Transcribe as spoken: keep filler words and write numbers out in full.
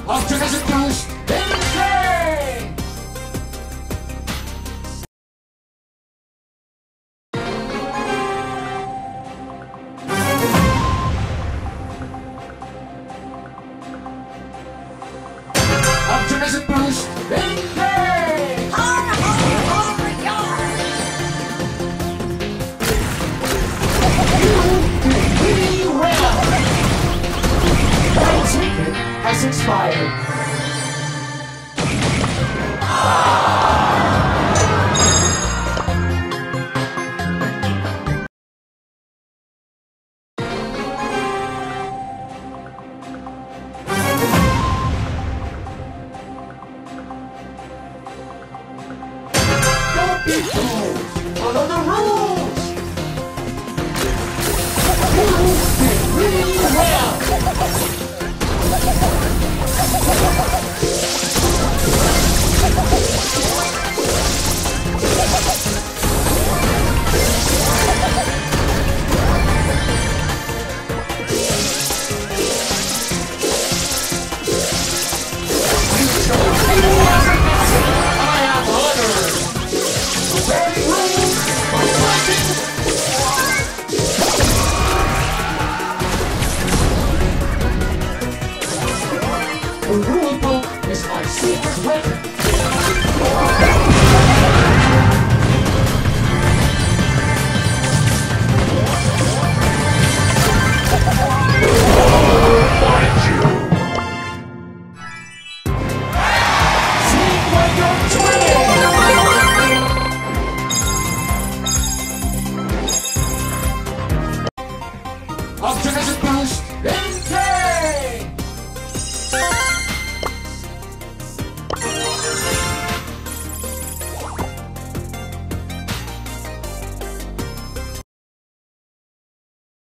Optimism boost insane! Optimism boost insane! Has expired. Don't be fools! Follow the rules! You did really well! The rulebook is my secret weapon.